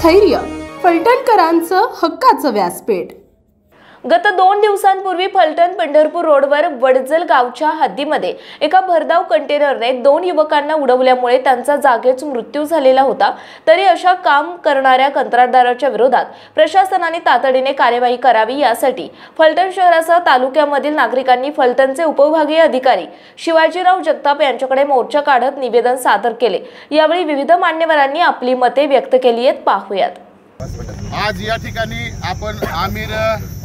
स्थैर्य फलटणकरांचं हक्काचं व्यासपीठ। गत 2 दिवसांपूर्वी फलटण पंढरपूर रोडवर वडजल गावच्या हद्दीमध्ये एका भरधाव कंटेनरने 2 युवकांना उडवल्यामुळे त्यांचा जागेच मृत्यू झालेला होता। तरी अशा काम करणाऱ्या कंत्राटदाराच्या विरोधात प्रशासनाने तातडीने कार्यवाही करावी यासाठी फलटण शहरासह तालुक्यामधील नागरिकांनी फलटणचे उपविभागीय अधिकारी शिवाजीराव जगताप यांच्याकडे मोर्चा काढत निवेदन सादर केले। यावेळी विविध मान्यवरांनी आपली मते व्यक्त केली आहेत। पाहूयात। आज या ठिकाणी आपण आमिर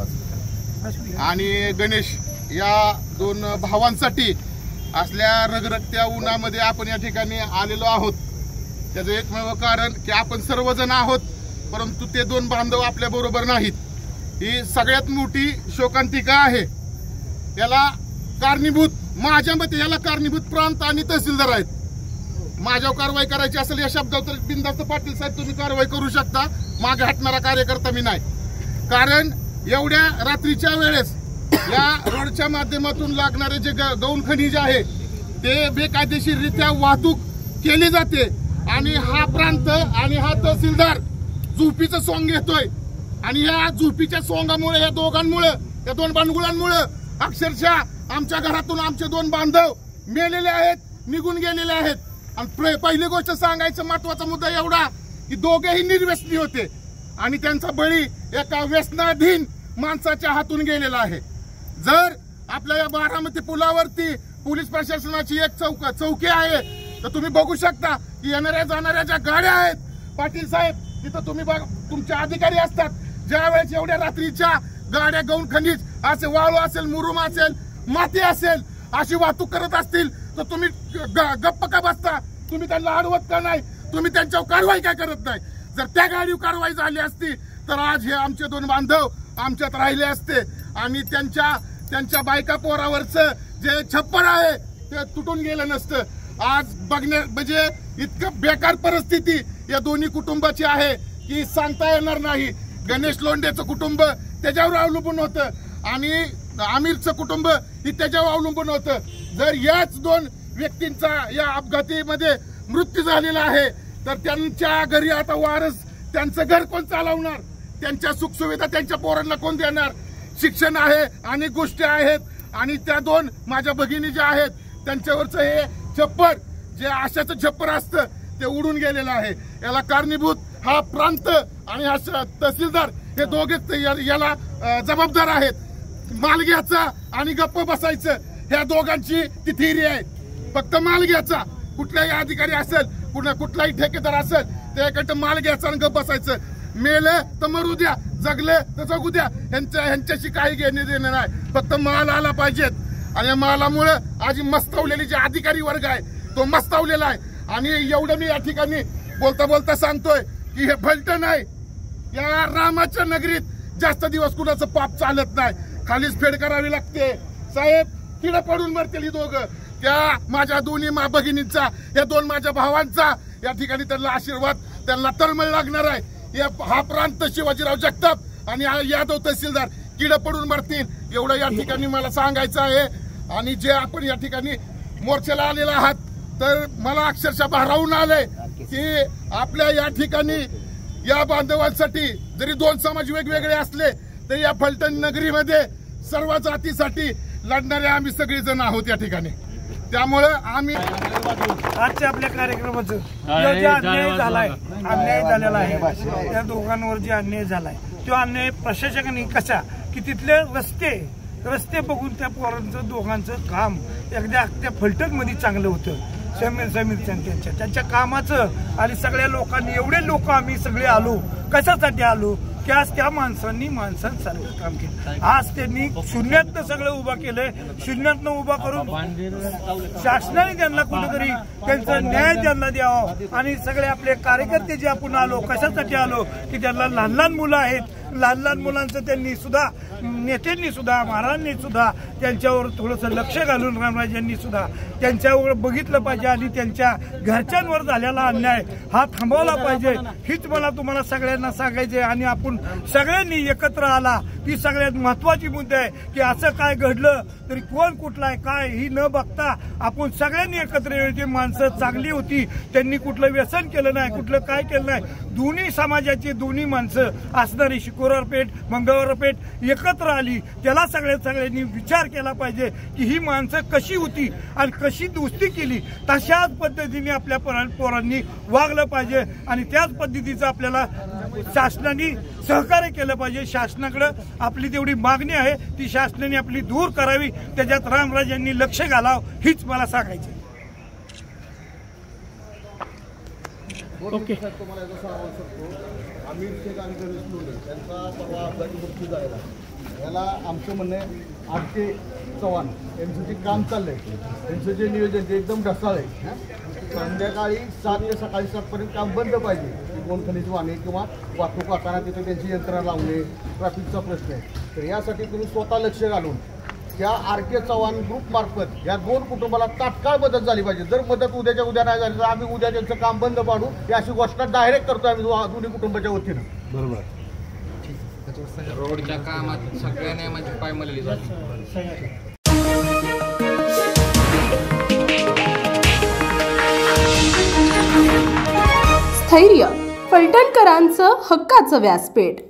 आणि गणेश या 2 भावांसाठी असल्या रगरगत्या उन्हामध्ये आपण या ठिकाणी आलेलो आहोत। त्याचं एकमेव कारण की आपण सर्वजण आहोत, परंतु ते 2 बांधव आपल्या बरोबर नाहीत। ही सगळ्यात मोठी शोकांतिका आहे। याला कारणीभूत माझ्या मते याला कारणीभूत प्रांत आणि तहसीलदार आहेत। माझ्यावर कारवाई करायची असेल या शब्दावर तर बिनधास्त पाटील साहेब तुम्ही कारवाई करू शकता, मागे हटणारा कार्यकर्ता मी नाही। कारण एवढ्या रात्रीच्या वेळेस या रोडच्या माध्यमातून लागणारे जे गौण खनिज आहे ते बेकायदेशीररित्या वाहतूक केली जाते आणि हा प्रांत आणि हा तहसीलदार झोपीचं सोंग घेतोय आणि या झोपीच्या सोंगामुळे या दोघांमुळे या 2 भांडगुळांमुळे अक्षरशः आमच्या घरातून आमचे 2 बांधव मेलेले आहेत, निघून गेलेले आहेत। आणि पहिली गोष्ट सांगायचं महत्वाचा मुद्दा एवढा की दोघेही निर्व्यसनी होते आणि त्यांचा बळी एका व्यसनाधीन माणसाच्या हातून गेलेला आहे। जर आपल्या या बारामती पुलावरती पोलीस प्रशासनाची एक चौकी आहे तर तुम्ही बघू शकता की येणाऱ्या जाणाऱ्या ज्या गाड्या आहेत पाटील साहेब तिथं तुम्ही तुमचे अधिकारी असतात, ज्या वेळेस एवढ्या रात्रीच्या गाड्या गौण खनिज असे वाळू असेल, मुरुम असेल, माती असेल अशी वाहतूक करत असतील तर तुम्ही गप्प का बसता? तुम्ही त्यांना अडवत का नाही? तुम्ही त्यांच्यावर कारवाई काय करत नाही? जर त्या गाडीवर कारवाई झाली असती तर आज हे आमचे 2 बांधव आमच्यात राहिले असते आणि त्यांच्या बायका पोरावरचं जे छप्पर आहे ते तुटून गेलं नसतं। आज बघण्या म्हणजे इतकं बेकार परिस्थिती या दोन्ही कुटुंबाची आहे की सांगता येणार नाही। गणेश लोंढेचं कुटुंब त्याच्यावर अवलंबून होतं आणि आमिरचं कुटुंब ही त्याच्यावर अवलंबून होतं। जर याच 2 व्यक्तींचा या अपघातीमध्ये मृत्यू झालेला आहे तर त्यांच्या घरी आता वारस त्यांचं घर कोण चालवणार? त्यांच्या सुखसुविधा त्यांच्या पोरांना कोण देणार? शिक्षण आहे, अनेक गोष्टी आहेत आणि त्या 2 माझ्या भगिनी ज्या आहेत त्यांच्यावरचं हे छप्पर जे आशाचं छप्पर असतं ते उडून गेलेलं आहे। याला कारणीभूत हा प्रांत आणि हा तहसीलदार हे दोघेच याला जबाबदार आहेत। माल घ्यायचा आणि गप्प बसायचं ह्या दोघांची ती थिअरी आहे। फक्त माल घ्यायचा, कुठलाही अधिकारी असेल कुठलाही ठेकेदार असेल त्याकडे माल घ्यायचा आणि गप्प बसायचं। मेलं तर मरू द्या, जगले तर जगू द्या, ह्यांच्याशी काही घेणे देणे नाही, फक्त माल आला पाहिजेत। आणि या मालामुळे आज मस्तावलेली जे अधिकारी वर्ग आहे तो मस्तावलेला आहे। आणि एवढं मी या ठिकाणी बोलता बोलता सांगतोय की हे फलटण आहे, या रामाच्या नगरीत जास्त दिवस कुणाचं पाप चालत नाही, खालीच फेड करावी लागते। साहेब किडे पडून मरतील ही दोघं, त्या माझ्या दोन्ही भगिनींचा, या 2 माझ्या भावांचा या ठिकाणी त्यांना आशीर्वाद, त्यांना तळमळ लागणार आहे। हा प्रांत शिवाजीराव जगताप आणि यादव तहसीलदार किडे पडून मरतील एवढं या ठिकाणी मला सांगायचं आहे। आणि जे आपण या ठिकाणी मोर्चाला आलेला आहात तर मला अक्षरशः भारावून आलंय की आपल्या या ठिकाणी या बांधवांसाठी जरी 2 समाज वेगवेगळे असले तरी या फलटण नगरीमध्ये सर्व जातीसाठी लढणारे आम्ही सगळेजण आहोत या ठिकाणी। त्यामुळे आम्ही आजच्या आपल्या कार्यक्रमाचं जे अन्याय झालेला आहे त्या दोघांवर जे अन्याय झालाय तो अन्याय प्रशासकांनी कशा की तिथले रस्ते बघून त्या पोरांचं दोघांचं काम एकदा त्या फलटणमध्ये चांगलं होतं। समीर त्यांच्या कामाचं आणि सगळ्या लोकांनी एवढे लोक आम्ही सगळे आलो कशासाठी आलो की आज त्या माणसांसारखं काम केलं। आज त्यांनी शून्यातनं सगळं उभा केलंय, शून्यातनं उभा करून शासनाने त्यांना कुठेतरी त्यांचा न्याय त्यांना द्यावा। आणि सगळे आपले कार्यकर्ते जे आपण आलो कशासाठी आलो की त्यांना लहान मुलं आहेत, लहान मुलांचं त्यांनी सुद्धा नेत्यांनी सुद्धा महाराजांनी सुद्धा त्यांच्यावर थोडंसं लक्ष घालून रामराजांनी सुद्धा त्यांच्यावर बघितलं पाहिजे आणि त्यांच्या घरच्यांवर झालेला अन्याय हा थांबवला पाहिजे हीच मला तुम्हाला सगळ्यांना सांगायचे। आणि आपण सगळ्यांनी एकत्र आला ही सगळ्यात महत्वाची मुद्दा आहे की असं काय घडलं तरी कोण कुठला आहे काय ही न बघता आपण सगळ्यांनी एकत्र यायची माणसं चांगली होती, त्यांनी कुठलं व्यसन केलं नाही, कुठलं काय केलं नाही, दोन्ही समाजाची दोन्ही माणसं असणारी शुक्रवारपेठ मंगळवारपेठ एकत्र आली, त्याला सगळ्यांनी विचार केला पाहिजे की ही माणसं कशी होती आणि कशी दोस्ती केली, तशाच पद्धतीने आपल्या पोरांनी वागलं पाहिजे आणि त्याच पद्धतीचं आपल्याला शासनाने सहकार्य केलं पाहिजे। शासनाकडे आपली तेवढी मागणी आहे ती शासनाने आपली दूर करावी, त्याच्यात रामराजांनी लक्ष घालावं हीच मला सांगायचं। ओके तुम्हाला सांगू शकतो आमिर शेख आणि गणेश लोणे यांचा परवा अपघाती मृत्यू झालेला, याला आमचं म्हणणे आरके चव्हाण यांचं जे काम चाललंय त्यांचं जे नियोजन ते एकदम ढसाळ आहे। संध्याकाळी 7 ते सकाळी 7 पर्यंत काम बंद पाहिजे, कोण खनिज वाहने किंवा वाहतूक वाहताना तिथे त्यांची यंत्रणा लावणे ट्रॅफिकचा प्रश्न आहे। तर यासाठी तुम्ही स्वतः लक्ष घालून त्या आरके चव्हाण ग्रुप मार्फत या 2 कुटुंबाला तात्काळ मदत झाली पाहिजे। जर मदत उद्याच्या उद्या नाही झाली तर आम्ही उद्या त्यांचं काम बंद पाडू ही अशी घोषणा डायरेक्ट करतो आम्ही दोन्ही कुटुंबाच्या वतीनं। बरोबर, रोडच्या कामात सगळ्या नियमाची पायमल्ली झाली। स्थैर्य फलटणकरांचं हक्काचं व्यासपीठ।